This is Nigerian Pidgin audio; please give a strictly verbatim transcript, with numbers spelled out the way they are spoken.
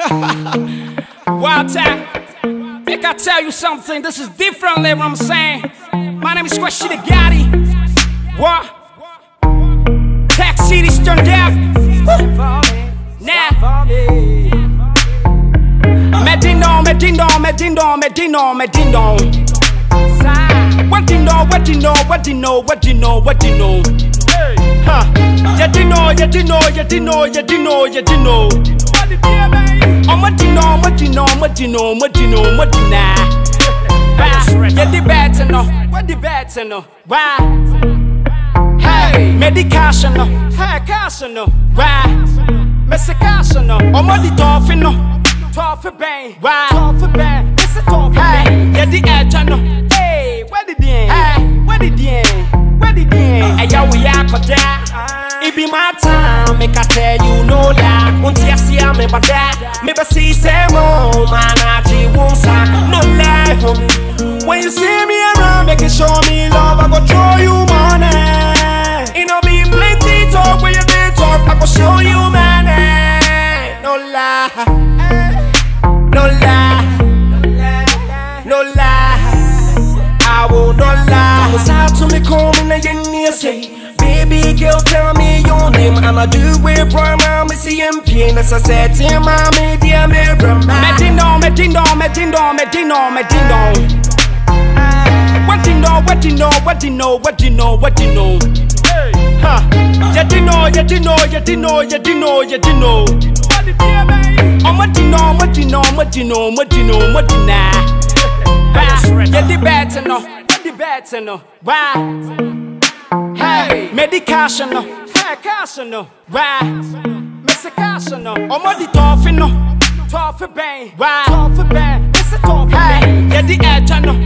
Wild time. Think I tell you something, this is different, what I'm saying. My name is Qwesi Dagaati. What? Tech City's turned out. Nah. Medino, Medino, Medino, Medino, Medino. What do you know, what do you know, what do you know, what do you know, what do you know? Huh. You do know, you do know, you do know, you do know, you do know. Oh, what do you know, what do you know, what do you know, what do you know, what do you know? You the better know, what the better know? Why? Hey, medication no, hey, caution no. Why? Mister Caution no, oh, what the toffee no, toffee bang. Why? Toffee bang, it's a toffee bang. You the edge no, hey, what did the hey, what did the what did the hey, yo, we are for that. It be my time, make I tell you no lie. Until I see I'm about that, maybe see some more, man, I just won't sign, no lie, homie. When you see me around, make it show me love, I go show you money. It no be plenty talk, when you did talk, I go show you money. No lie, no lie, no lie, I will not lie. What's out to me, come in and say, baby girl, tell me your name, and I do it right now, me see M P, and as I said to my media, me remember. Medino, Medino, Medino, Medino, Medino. What do you know, what do you know, what do you know, what do you know, what do you know? Huh. You do know, you do know, you do know, you do know, you do know. Oh, what do you know, what do you know, what do you know, what do you know, what do you know? You the better know, what the better know? Why? Hey, medication no, hey, caution no. Why? Mister Caution no, oh, what the toffee no, toffee bang. Why? Toffee bang, it's a toffee bang. You the edge no.